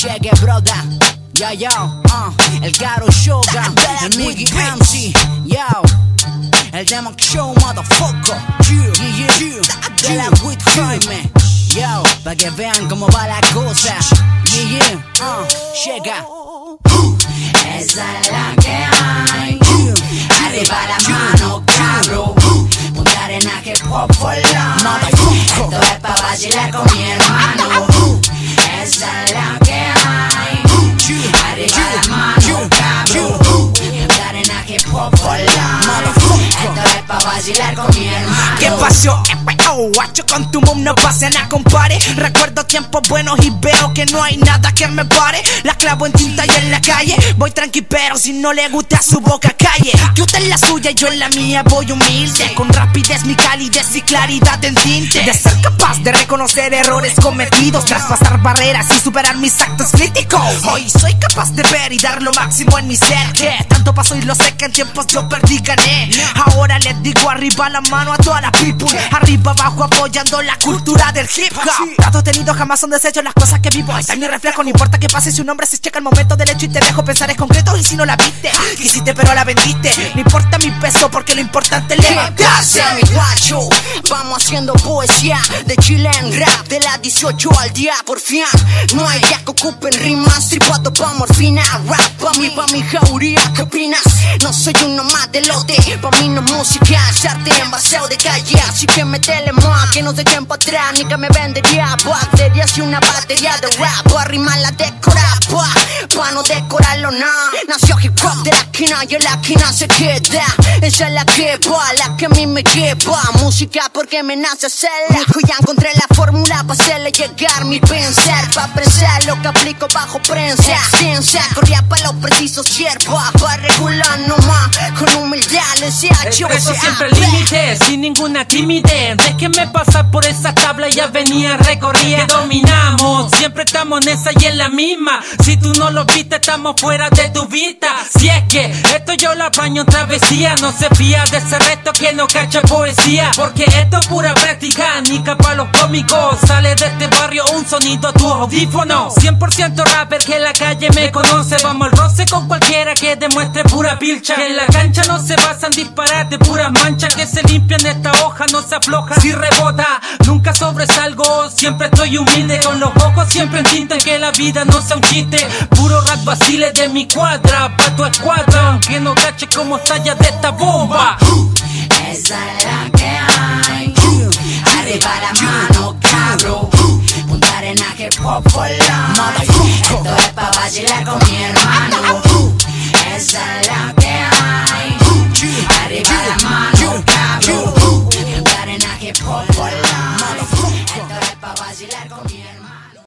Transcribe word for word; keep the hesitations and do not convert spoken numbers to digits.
Cheque, broda. Yo, yo, uh, el Garo Shogun, el Mickey M C, yo, el Demon Show, motherfucker, yeah, yeah, yeah, de la With Jaime, yo, pa' que vean cómo va la cosa, yeah, yeah, uh, llega. Esa es la que hay, arriba la mano, cabro, punta arena que pop for life, esto es pa' vacilar con mi hermano. Esa es la que hay, arriba la mano, cabro, punta arena que pop for life, esto es pa' vacilar con mi hermano. ¿Qué pasó? Oh, guacho, con tu mom no pasa nada, compare. Recuerdo tiempos buenos y veo que no hay nada que me pare. La clavo en tinta y en la calle voy tranqui, pero si no le gusta su boca calle. Que usted en la suya y yo en la mía voy humilde, con rapidez mi calidez y claridad en tinte. De ser capaz de reconocer errores cometidos, traspasar barreras y superar mis actos críticos. Hoy soy capaz de ver y dar lo máximo en mi ser, que tanto pasó y lo sé que en tiempos yo perdí, gané. Ahora les digo arriba la mano a toda la people, arriba abajo apoyando la cultura del hip hop. Datos tenidos jamás son desechos, las cosas que vivo ahí está mi reflejo. No importa que pase si un hombre se checa el momento del hecho y te dejo pensar es concreto. Y si no la viste, quisiste pero la vendiste. No importa mi peso porque lo importante es levantarse. Mi guacho, vamos haciendo poesía de Chile en rap, de las dieciocho al día por fin. No hay ya que ocupen rimas, tripado pa' morfina. Rap pa' mí, pa' mi jauría, ¿qué opinas? No soy uno más de lote, pa' mí no música, es arte en baseo de calle. Así que metele más, que no se echen pa' atrás, ni que me vendería bacterias y una batería de rap. Pa' rimar la decora, pa', pa' no decorarlo nada. Nació hip hop de la esquina y en la esquina se queda. Esa es la que va, la que a mí me lleva. Música porque me nace hacerla. Hijo, ya encontré la fórmula pa' hacerle llegar mi pensar, pa' apreciar lo que aplico bajo prensa. Ciencia, corría pa' los precisos siervos, pa' regular nomás, con humildad les he hecho. Expreso siempre límites, sin ninguna timidez. Déjenme pasar por esa tabla y avenida recorrida que dominamos. Siempre estamos en esa y en la misma. Si tú no lo viste, estamos fuera de tu vista. Si es que esto yo lo apaño en travesía, no se fía de ese resto que no cacha poesía. Porque esto es pura práctica, ni capa los cómicos. Sale de este barrio un sonido a tu audífono. cien por ciento rapper que en la calle me conoce. Vamos al roce con cualquiera que demuestre pura pilcha. Que en la cancha no se basan disparar de puras manchas, que se limpian esta hoja, no se afloja si rebota. Nunca sobresalgo, siempre estoy humilde, con los ojos siempre en tinta, que la vida no sea un chiste. Puro rap vacile de mi cuadra, pa' tu escuadra, aunque no cache como estalla de esta bomba. Esa es la que hay, arriba la mano, cabro, punta arena que pop for life, esto es pa' vacilar con mi hermano.